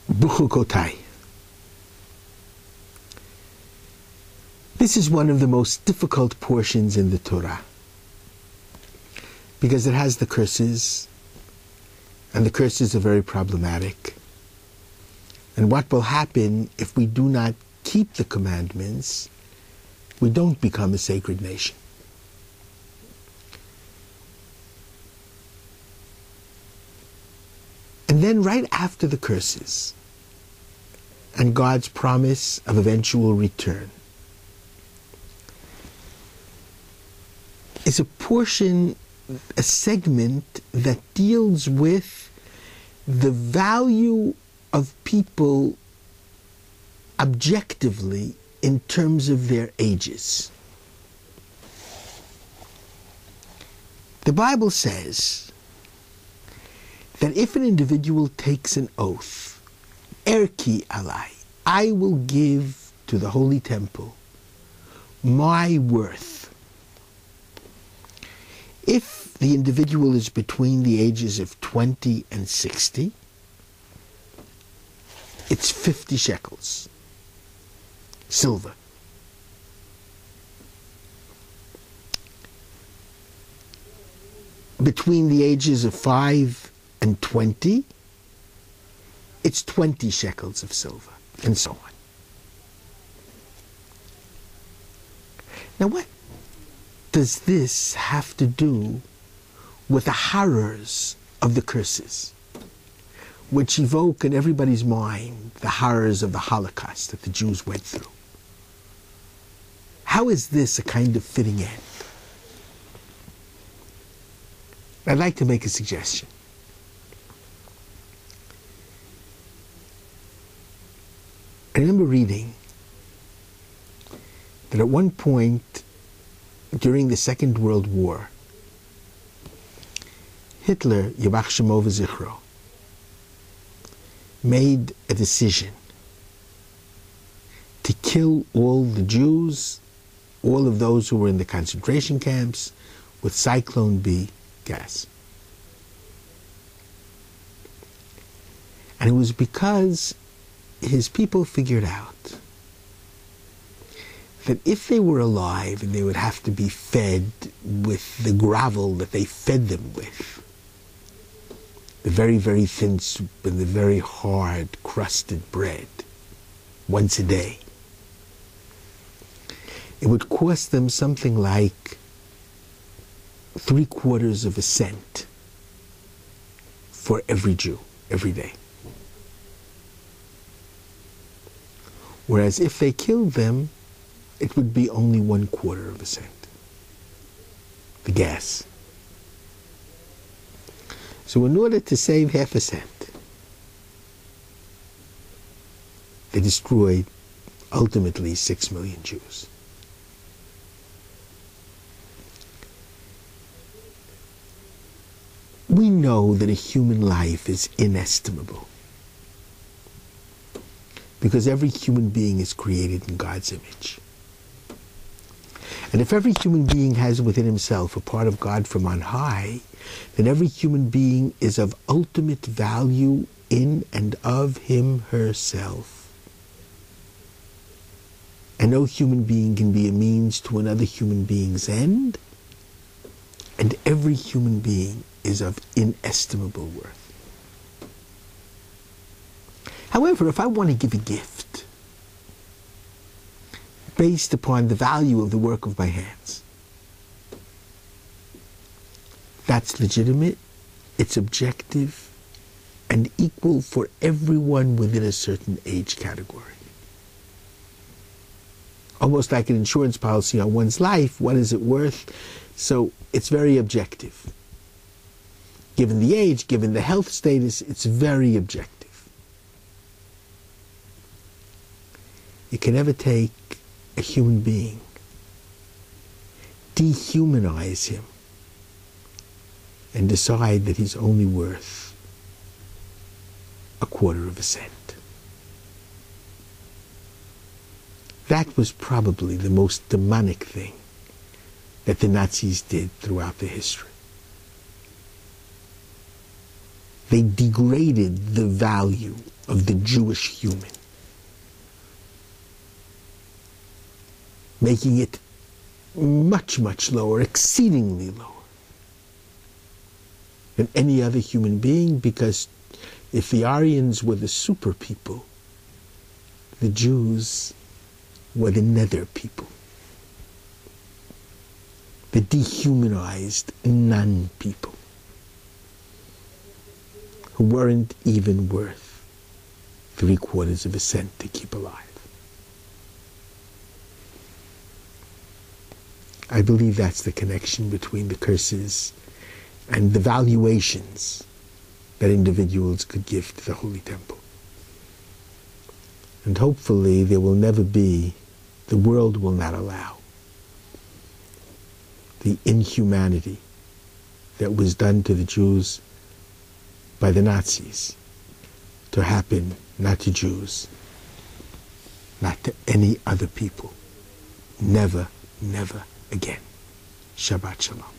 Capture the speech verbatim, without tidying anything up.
Bechukotai. This is one of the most difficult portions in the Torah because it has the curses, and the curses are very problematic. And what will happen if we do not keep the commandments? We don't become a sacred nation. And then right after the curses and God's promise of eventual return is a portion, a segment that deals with the value of people objectively in terms of their ages. The Bible says that if an individual takes an oath, Erki alai, I will give to the Holy Temple my worth. If the individual is between the ages of twenty and sixty, it's fifty shekels, silver. Between the ages of five and twenty, it's twenty shekels of silver, and so on. Now what does this have to do with the horrors of the curses, which evoke in everybody's mind the horrors of the Holocaust that the Jews went through? How is this a kind of fitting end? I'd like to make a suggestion. I remember reading that at one point during the Second World War, Hitler, Yibach Shemo v'Zichro, made a decision to kill all the Jews, all of those who were in the concentration camps, with Cyclone B gas. And it was because his people figured out that if they were alive and they would have to be fed with the gravel that they fed them with, the very, very thin soup and the very hard crusted bread, once a day, it would cost them something like three quarters of a cent for every Jew, every day. Whereas if they killed them, it would be only one quarter of a cent. The gas. So in order to save half a cent, they destroyed ultimately six million Jews. We know that a human life is inestimable because every human being is created in God's image. And if every human being has within himself a part of God from on high, then every human being is of ultimate value in and of him herself. And no human being can be a means to another human being's end, and every human being is of inestimable worth. However, if I want to give a gift based upon the value of the work of my hands, that's legitimate, it's objective, and equal for everyone within a certain age category. Almost like an insurance policy on one's life, what is it worth? So it's very objective. Given the age, given the health status, it's very objective. You can never take a human being, dehumanize him, and decide that he's only worth a quarter of a cent. That was probably the most demonic thing that the Nazis did throughout the history. They degraded the value of the Jewish human, making it much, much lower, exceedingly lower than any other human being, because if the Aryans were the super people, the Jews were the nether people, the dehumanized non-people, who weren't even worth three quarters of a cent to keep alive. I believe that's the connection between the curses and the valuations that individuals could give to the Holy Temple. And hopefully there will never be, the world will not allow the inhumanity that was done to the Jews by the Nazis to happen not to Jews, not to any other people. Never, never again. Shabbat Shalom.